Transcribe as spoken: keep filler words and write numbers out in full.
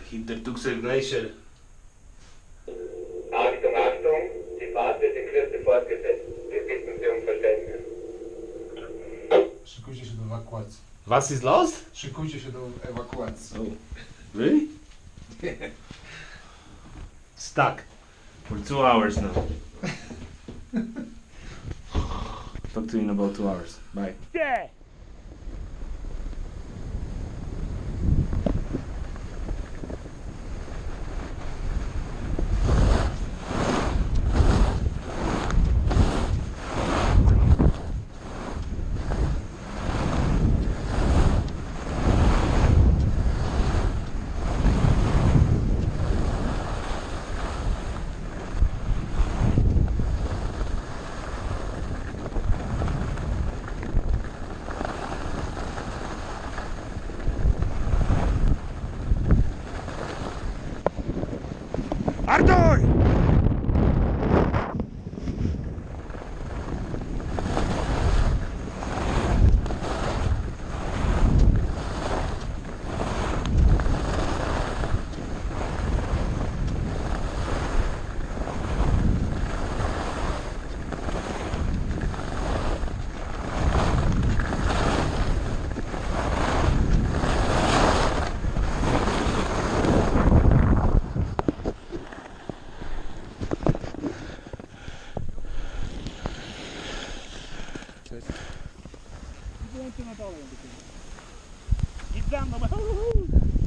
Hintertuxer Glacier. Achtung, Achtung, die Fahrt wird in Kürze fortgesetzt. Wir bitten Sie um Verständnis. Szykujcie się do ewakuacji. Was ist los? Szykujcie się do ewakuacji. Oh, really? Stuck for two hours now. Talk to you in about two hours. Bye. Yeah. Artur! Idź za mną!